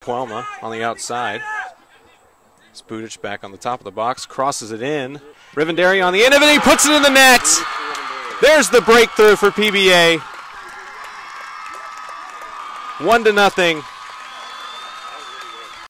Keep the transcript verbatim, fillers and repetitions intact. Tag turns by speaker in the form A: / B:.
A: Puelma on the outside. Spudic back on the top of the box, crosses it in. Rivadeneira on the end of it, he puts it in the net. There's the breakthrough for P B A. One to nothing.